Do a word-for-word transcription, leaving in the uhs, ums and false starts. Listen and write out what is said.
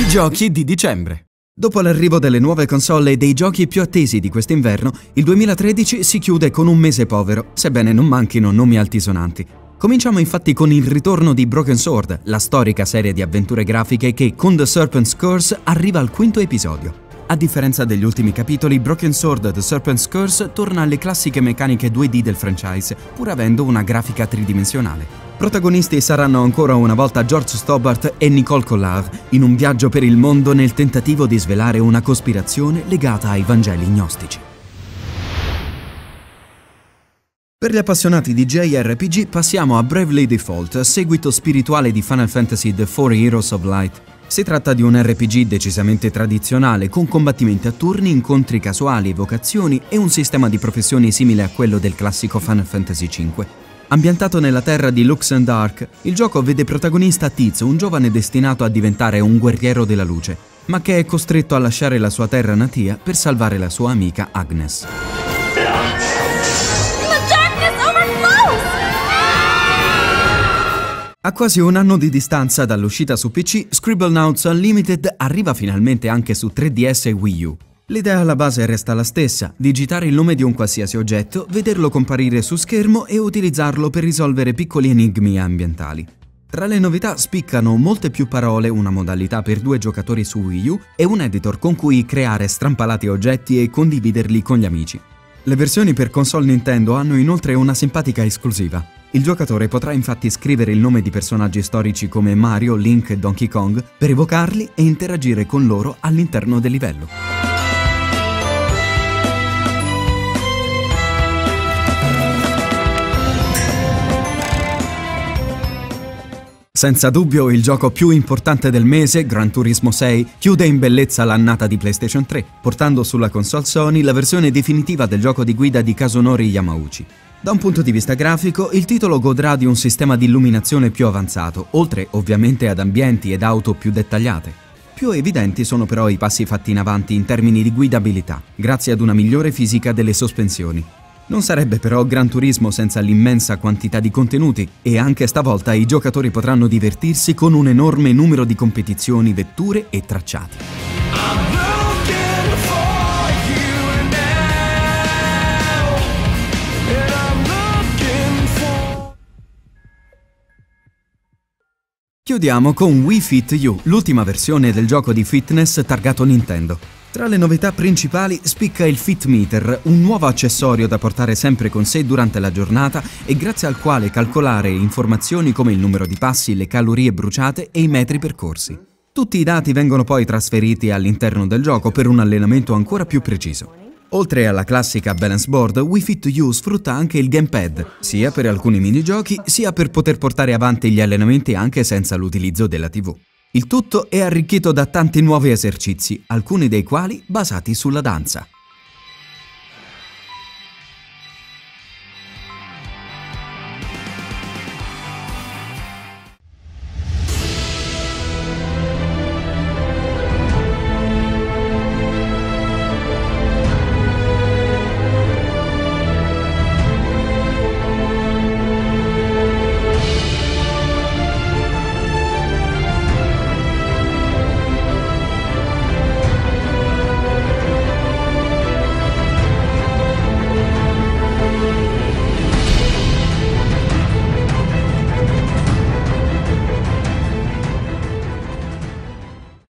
Giochi di dicembre. Dopo l'arrivo delle nuove console e dei giochi più attesi di quest'inverno, il duemilatredici si chiude con un mese povero, sebbene non manchino nomi altisonanti. Cominciamo infatti con il ritorno di Broken Sword, la storica serie di avventure grafiche che con The Serpent's Curse arriva al quinto episodio. A differenza degli ultimi capitoli, Broken Sword The Serpent's Curse torna alle classiche meccaniche due D del franchise, pur avendo una grafica tridimensionale. Protagonisti saranno ancora una volta George Stobart e Nicole Collard, in un viaggio per il mondo nel tentativo di svelare una cospirazione legata ai Vangeli gnostici. Per gli appassionati di J R P G passiamo a Bravely Default, seguito spirituale di Final Fantasy The Four Heroes of Light. Si tratta di un R P G decisamente tradizionale, con combattimenti a turni, incontri casuali, evocazioni e un sistema di professioni simile a quello del classico Final Fantasy cinque. Ambientato nella terra di Luxendark, il gioco vede protagonista Tiz, un giovane destinato a diventare un guerriero della luce, ma che è costretto a lasciare la sua terra natia per salvare la sua amica Agnes. A quasi un anno di distanza dall'uscita su P C, Scribblenauts Unlimited arriva finalmente anche su tre D S e Wii U. L'idea alla base resta la stessa: digitare il nome di un qualsiasi oggetto, vederlo comparire su schermo e utilizzarlo per risolvere piccoli enigmi ambientali. Tra le novità spiccano molte più parole, una modalità per due giocatori su Wii U e un editor con cui creare strampalati oggetti e condividerli con gli amici. Le versioni per console Nintendo hanno inoltre una simpatica esclusiva. Il giocatore potrà infatti scrivere il nome di personaggi storici come Mario, Link e Donkey Kong per evocarli e interagire con loro all'interno del livello. Senza dubbio il gioco più importante del mese, Gran Turismo sei, chiude in bellezza l'annata di PlayStation tre, portando sulla console Sony la versione definitiva del gioco di guida di Kazunori Yamauchi. Da un punto di vista grafico, il titolo godrà di un sistema di illuminazione più avanzato, oltre ovviamente ad ambienti ed auto più dettagliate. Più evidenti sono però i passi fatti in avanti in termini di guidabilità, grazie ad una migliore fisica delle sospensioni. Non sarebbe però Gran Turismo senza l'immensa quantità di contenuti, e anche stavolta i giocatori potranno divertirsi con un enorme numero di competizioni, vetture e tracciati. Chiudiamo con Wii Fit U, l'ultima versione del gioco di fitness targato Nintendo. Tra le novità principali spicca il Fit Meter, un nuovo accessorio da portare sempre con sé durante la giornata e grazie al quale calcolare informazioni come il numero di passi, le calorie bruciate e i metri percorsi. Tutti i dati vengono poi trasferiti all'interno del gioco per un allenamento ancora più preciso. Oltre alla classica balance board, Wii Fit U sfrutta anche il gamepad, sia per alcuni minigiochi, sia per poter portare avanti gli allenamenti anche senza l'utilizzo della tivù. Il tutto è arricchito da tanti nuovi esercizi, alcuni dei quali basati sulla danza.